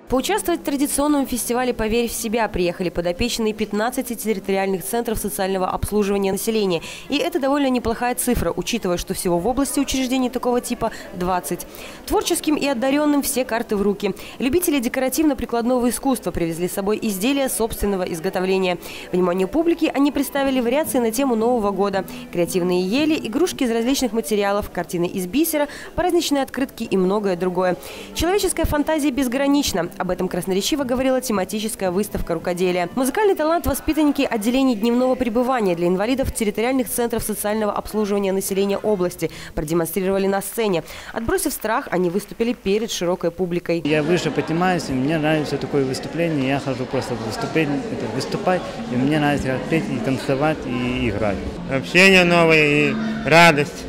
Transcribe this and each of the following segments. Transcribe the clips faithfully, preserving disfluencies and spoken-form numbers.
Поучаствовать в традиционном фестивале «Поверь в себя» приехали подопечные пятнадцати территориальных центров социального обслуживания населения. И это довольно неплохая цифра, учитывая, что всего в области учреждений такого типа двадцать. Творческим и одаренным все карты в руки. Любители декоративно-прикладного искусства привезли с собой изделия собственного изготовления. Вниманию публики они представили вариации на тему Нового года. Креативные ели, игрушки из различных материалов, картины из бисера, праздничные открытки и многое другое. Человеческая фантазия безгранична. Об этом красноречиво говорила тематическая выставка рукоделия. Музыкальный талант воспитанники отделений дневного пребывания для инвалидов территориальных центров социального обслуживания населения области продемонстрировали на сцене. Отбросив страх, они выступили перед широкой публикой. Я выше поднимаюсь, и мне нравится такое выступление. Я хожу просто выступать, это, выступать, и мне нравится петь, и танцевать, и играть. Общение новое и радость.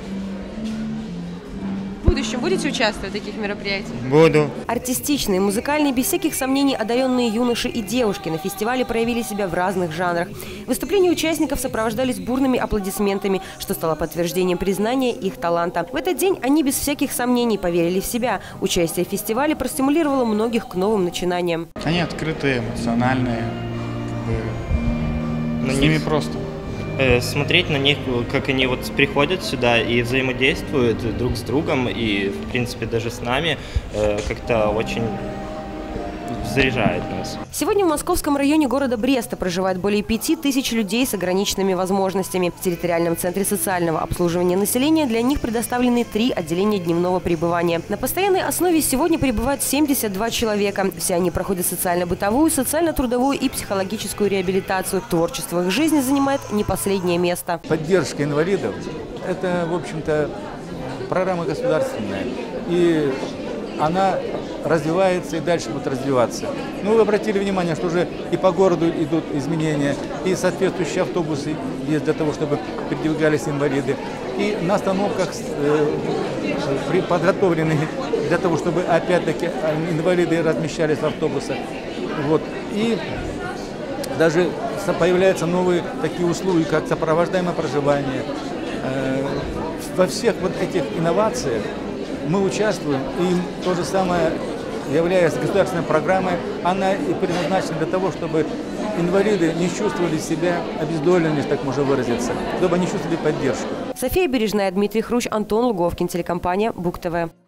В будущем будете участвовать в таких мероприятиях? Буду. Артистичные, музыкальные, без всяких сомнений одаренные юноши и девушки на фестивале проявили себя в разных жанрах. Выступления участников сопровождались бурными аплодисментами, что стало подтверждением признания их таланта. В этот день они без всяких сомнений поверили в себя. Участие в фестивале простимулировало многих к новым начинаниям. Они открытые, эмоциональные, как бы, с ними просто. Смотреть на них, как они вот приходят сюда и взаимодействуют друг с другом и, в принципе, даже с нами, как-то очень заряжает нас. Сегодня в московском районе города Бреста проживает более пяти тысяч людей с ограниченными возможностями. В территориальном центре социального обслуживания населения для них предоставлены три отделения дневного пребывания. На постоянной основе сегодня пребывают семьдесят два человека. Все они проходят социально-бытовую, социально-трудовую и психологическую реабилитацию. Творчество их жизни занимает не последнее место. Поддержка инвалидов – это, в общем-то, программа государственная. И она развивается и дальше будет развиваться. Ну, вы обратили внимание, что уже и по городу идут изменения, и соответствующие автобусы есть для того, чтобы передвигались инвалиды, и на остановках э, подготовлены для того, чтобы опять-таки инвалиды размещались в автобусах. Вот. И даже появляются новые такие услуги, как сопровождаемое проживание. Э, во всех вот этих инновациях мы участвуем, и то же самое, являясь государственной программой, она и предназначена для того, чтобы инвалиды не чувствовали себя обездоленными, так можно выразиться, чтобы они чувствовали поддержку. София Бережная, Дмитрий Хрущ, Антон Луговкин, телекомпания БУК ТВ.